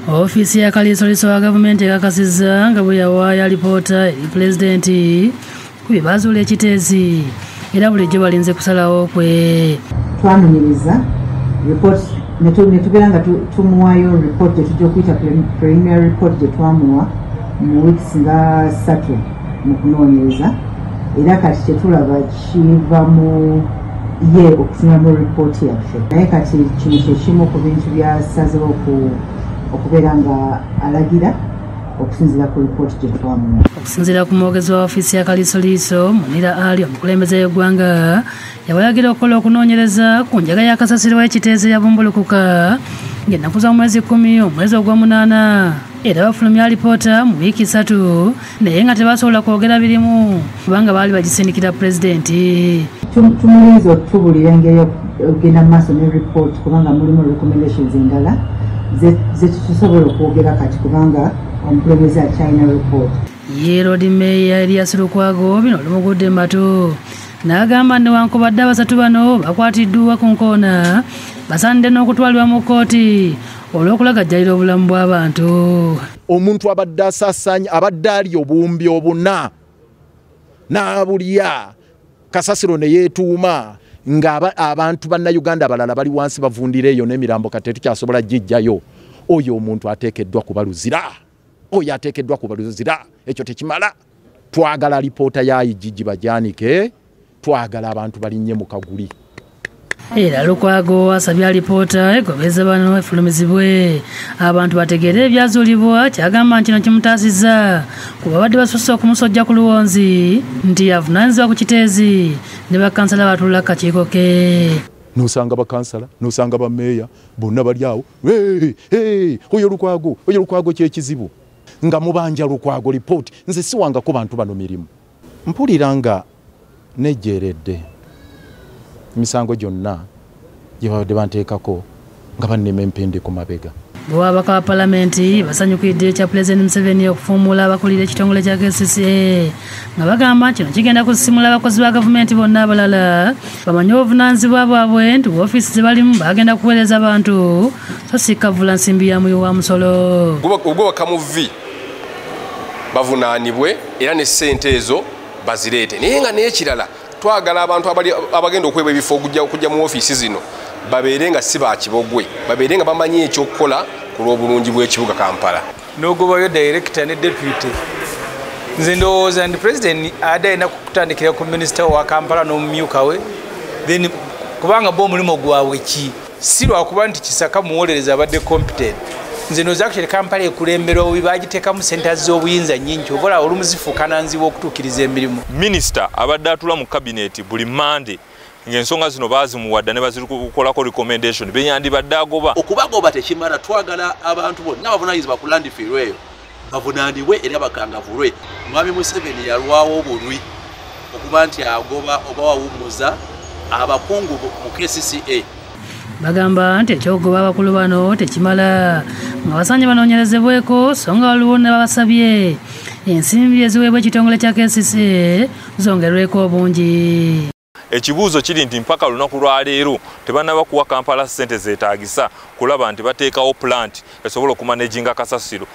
Ofisi ya Kalisoliso wa gavumenti ekakasizza nga bwe yawaayo alipoota eri pulezidenti ku bibazuula ekiteezi era bulijjo balinze kusalawo kwe. Twanoonyereza report ne tubeera nga tumuwaayo report gye tujja okuyita preliminary report gye twamuwa mu weeks nga 3 mu kunoonyereza era kati kyetulaba kiva mu ye okufunamu report yaffe naye kati kino kyekimu ku bintu byasazewo okubeera nga alagira okusinziira ku report gye twamuwa. Okusinziira ku mwogezi wa ofisi ya Kalisoliso Munira Ali omukulembeze w'eggwanga yabayagira okukola okunoonyereza ku njaga ya kasasiro w'ekiteezi yabumbulukuka ng'ennaku z'omwezi 10 omwezi ogw'Omunaana era bafulumya alipoota mu wiiki 3 naye nga tebasobola kwogera birimu kubanga baali bagisindikira pulezidenti. Tumulinza okutubulira engeri okugenda mu maaso ne report kubanga mulimu recommendations endala zetusobola okwogera kati kubanga omukulembeze akyalina report. Ye Road Mayor Elias Lukwago bino lumugudde matu n'agamba newankubadde abasatu bano bakwatiddwa ku nkoona basaanidde n'okutwalibwa mu kkooti olw'okulagajjalira obulamu bw'abantu. Omuntu abadde asaasaanya abadde ali obuwumbi obuna n'abulya kasasiro ne yeetuuma nga abantu bannayuganda abalala bali wansi bavundira eyo n'emirambo kati tukyasobola gijjayo. Oyo omuntu ateekeddwa kubaluzira. Oyo ateekeddwa kubaluzira. Ekyo tekimala. Twagala alipoota ya IGG bajanike. Twagala abantu balinnye mu kaguli. Era Lukwago asabye alipoota egobeza bano efulumizibwe abantu bategeere ebyazuulibwa kyagamba kino kimutaasizza ku babadde basusse okumusojja ku luwonzi nti avunaanyizibwa ku kiteezi ne bakansala batuula kakiiko ke. Nosanga bakansala nosanga bameeya bonna bali awo oyo Lukwago kyekizibu nga mubanja Lukwago report nze siwangako bantu bano mirimu mpulira nga nejjeeredde misango gyonna gye babadde banteekako nga bannema empindi ku mabega. Bw'ababaka ba palamenti basanyukidde ekya Pulezidenti Museveni okufuumuula abakulira ekitongole kya KCCA nga bagamba kino kigenda kusisimula abakozi ba gavumenti bonna abalala bamanye obuvunaanyizibwa bwabwe nti woofiisi ze balimu bagenda kuweereza abantu so si kavula nsimbi ya muyi wa musolo. Ubwo bakamuvi bavunaanibwe era ne ssente ezo bazireete naye nga n'ekirala twagala abantu abagenda okwebwa ebifo okujja mu woofiisi zino babeere nga si bakibogwe babeere nga bamanyi ekyokukola ku lw'obulungi bw'ekibuga Kampala. N'ogobayo director ne deputy nze ndowooza nti president adde alina kutandikira ku minisita wa Kampala n'omumyuka we then kubanga bo omulimu gwabwe ki si lwakuba nti Kisaka muwolereza abadde competent nze ndowooza actually Kampala ekulembera obubi bagiteekamu sente z'obuyinza nnyingi obola olumu zifuukananzibwa okutuukiriza emirimu. Minisita abadde atula mu kabineeti buli Monday ng'ensonga zino baazimuwadda ne bazikukolako recommendation benyandibadde agoba. Okubagoba tekimala twagala abantu bonna abavunaanyizibwa ku land field eyo bavunaanibwe era bakangavulwe. Mwami Museveni yalwawo obulwi okuba nti agoba oba wawummuza abakungu mu KCCA. Bagamba nti ekyogoba abakulu bano tekimala nga basaanye banoonyerezebweko so nga waliwo ne babasabye ensimbi eziweebwa ekitongole kya KCCA zongerweko obungi. Ekibuuzo kiri nti mpaka lunaku lwa leero tebannaba kuwa Kampala ssente zeetaagisa kulaba nti bateekawo plant esobola okumanaginga kasasiro